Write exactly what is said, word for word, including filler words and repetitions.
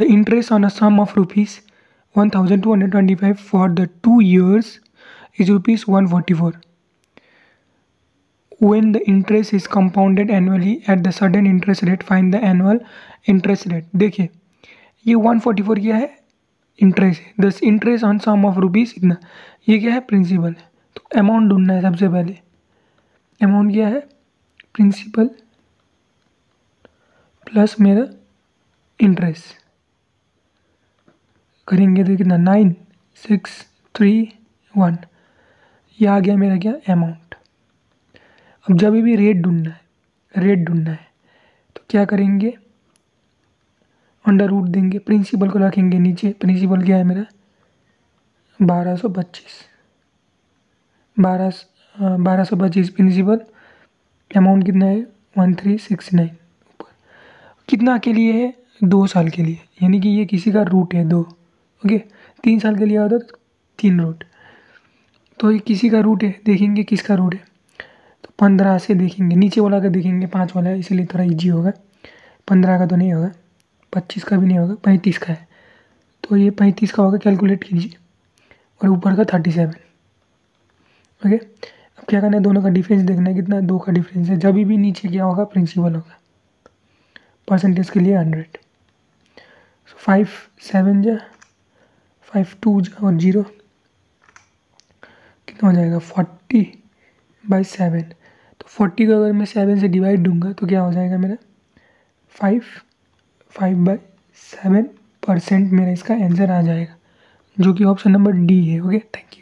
The interest on a sum of rupees one thousand two hundred twenty five for the two years is rupees one forty four when the interest is compounded annually at the certain interest rate find the annual interest rate। देखिए ये one forty four क्या है, interest है। दस interest on sum of rupees इतना, ये क्या है, प्रिंसिपल है। तो अमाउंट ढूंढना है सबसे पहले। अमाउंट क्या है, प्रिंसिपल प्लस मेरा इंटरेस्ट करेंगे तो कितना, नाइन सिक्स थ्री वन, ये आ गया मेरा क्या, अमाउंट। अब जब भी रेट ढूंढना है, रेट ढूंढना है तो क्या करेंगे, अंडर रूट देंगे, प्रिंसिपल को रखेंगे नीचे। प्रिंसिपल क्या है मेरा, बारह सौ पच्चीस, बारह बारह सौ पच्चीस प्रिंसिपल। अमाउंट कितना है, वन थ्री सिक्स नाइन। ऊपर कितना के लिए है, दो साल के लिए, यानी कि ये किसी का रूट है दो। ओके, तीन साल के लिए होता तो तीन रूट, तो ये किसी का रूट है। देखेंगे किसका रूट है, तो पंद्रह से देखेंगे, नीचे वाला का देखेंगे, पाँच वाला है इसीलिए थोड़ा इजी होगा। पंद्रह का तो नहीं होगा, पच्चीस का भी नहीं होगा, पैंतीस का है, तो ये पैंतीस का होगा, कैलकुलेट कीजिए। और ऊपर का थर्टी सेवन। ओके, अब क्या करना है, दोनों का डिफरेंस देखना है, कितना, दो का डिफरेंस है। जब भी नीचे क्या होगा, प्रिंसिपल होगा। परसेंटेज के लिए हंड्रेड, फाइव सेवन जा फाइव टू जा और जीरो, कितना हो जाएगा, फोर्टी बाई सेवन। तो फोर्टी को अगर मैं सेवन से डिवाइड दूंगा तो क्या हो जाएगा मेरा, five five by seven percent मेरा इसका आंसर आ जाएगा, जो कि ऑप्शन नंबर डी है। Okay, thank you.